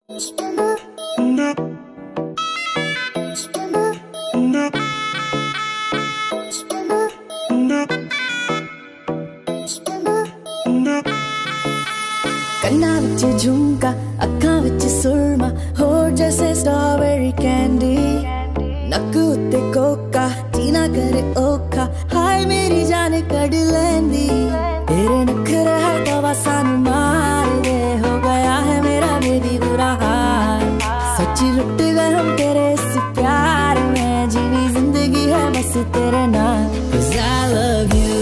कन्ना विच झुमका, अखां विच सुरमा, होर जैसे स्ट्रॉबेरी कैंडी, नक उत्ते कोका, जीना करे औखा, हाय मेरी जान कढ लैंदी। तेरे नखरे है तवा सानू मार दे, हो गया है मेरा बेबी बुरा हाल। सच्ची लुट गए हम तेरे इस प्यार में, जीनी जिंदगी है बस तेरे नाल। 'Cause I love you।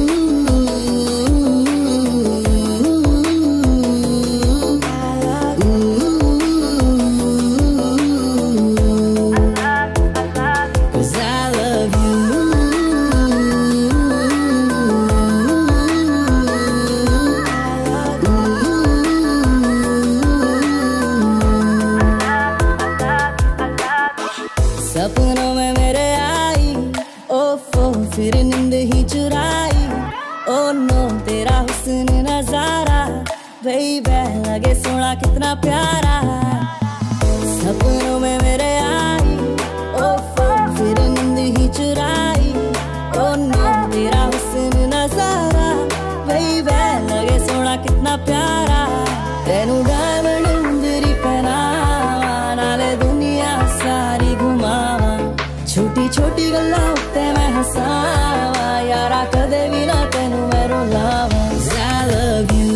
सपनों में मेरे आई, ओफो फिर नींद ही चुराई। ओ नो तेरा हुस्न नजारा, बेबी लगे सोना कितना प्यारा। सपनों में मेरे आई, ओफो फिर नींद ही चुराई। ओ नो तेरा हुस्न नजारा, बेबी लगे सोना कितना प्यारा। तेनू डायमंड मुंदरी पहनावा, नाले दुनिया सारी घुमावा। छोटी छोटी गल्लां उत्ते मैं हसावा, यारा कदे भी ना तेनू मैं रुलावा। I love you।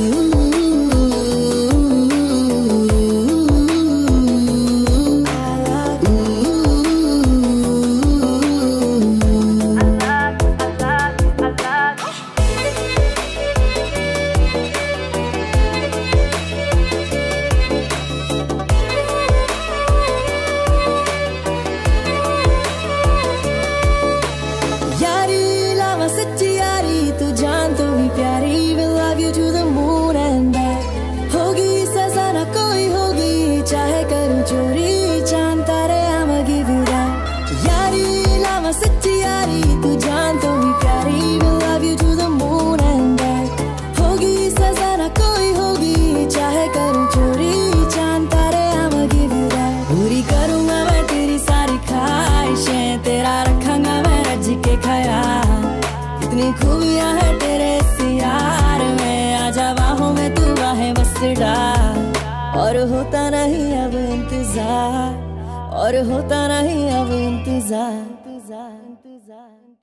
सच्ची यारी तू जान तू ही प्यारी, will love you to the moon and back। होगी सजा ना कोई होगी, चाहे करूं चोरी चांद तारे I'ma give you that। यारी लावा सच्ची यारी तू जान तू ही प्यारी, will love you to the moon and back। होगी सजा ना कोई होगी, चाहे करूं चोरी चांद तारे I'ma give you that। पूरी करूंगा मैं तेरी सारी ख्वाहिशें, तेरा रखूंगा मैं रज के ख्याल। इतनी खूबियां है तेरे इस यार में, आजा बाहों में तू बाहें बस डाल। और होता नहीं अब इंतजार, और होता नहीं अब इंतजार।